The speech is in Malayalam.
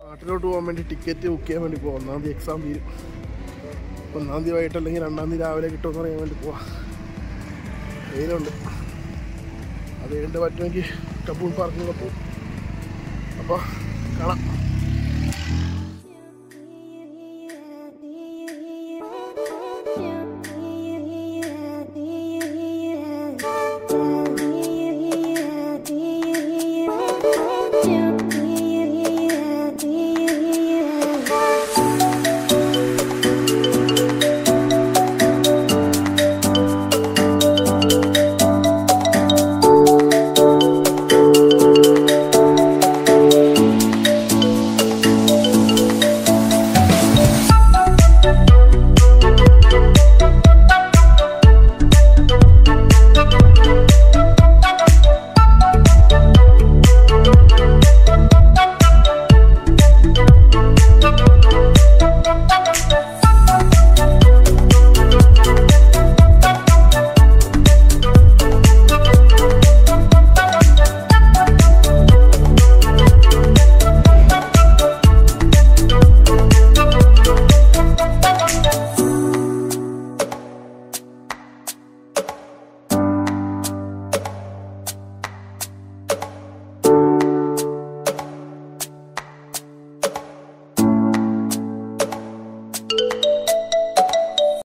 നാട്ടിലോട്ട് പോകാൻ വേണ്ടി ടിക്കറ്റ് ബുക്ക് ചെയ്യാൻ വേണ്ടി പോകാം. 1-ാം തീയതി എക്സാം തീരും. 1-ാം തീയതി വൈകിട്ട് അല്ലെങ്കിൽ 2-ാം തീയതി രാവിലെ കിട്ടുമെന്ന് അറിയാൻ വേണ്ടി പോവാം. വെയിലുണ്ട്. അത് കഴിഞ്ഞിട്ട് പറ്റുമെങ്കിൽ കപ്പൂൾ പാർക്കിലൊക്കെ പോകും. അപ്പോൾ കാണാം.